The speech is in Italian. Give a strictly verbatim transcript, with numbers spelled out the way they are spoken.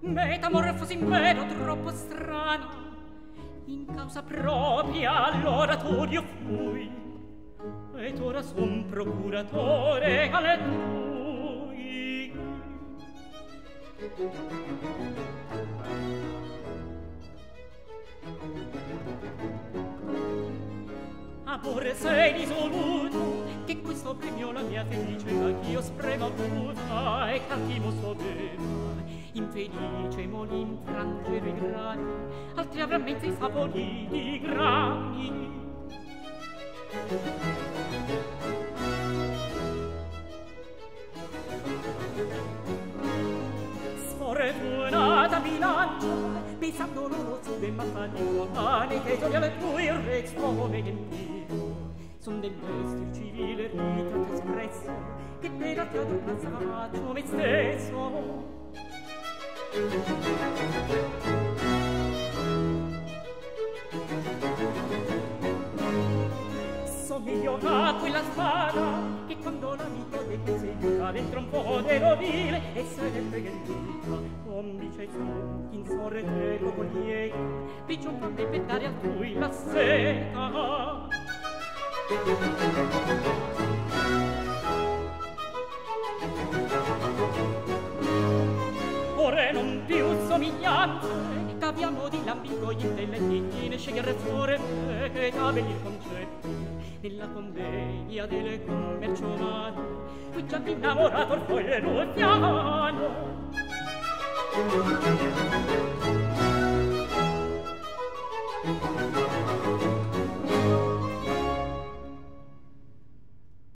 metamorfosi in vero troppo strana, in causa propria all'oratorio fui, ed ora son procuratore altrui. Amore, sei risoluto che questo premio la mia felicità ch'io spremo avuta e cattivo soveva. Infelice mo l'infrangere i grani, altri avran mentre i saporiti grani. Sfortunata bilancia, pesando l'uno su del mattino, pane che gioia le tue il rex come gentile. Son del vestir civile rito espresso, che per a te adornanza faccio me stesso. Somiglio a quella spada che quando l'amico de che segna dentro un po' de rovile e se ne preghendita non dice tu in sorrete poco lieta prigion quando per dare altrui la seta. Ora non più somiglianze t'abbiamo di l'ambito gli intelletti ne scegliere fuori che t'abelli il concetto nella convegna delle commercio umano qui già innamorato il foglio ruffiano. Thank you.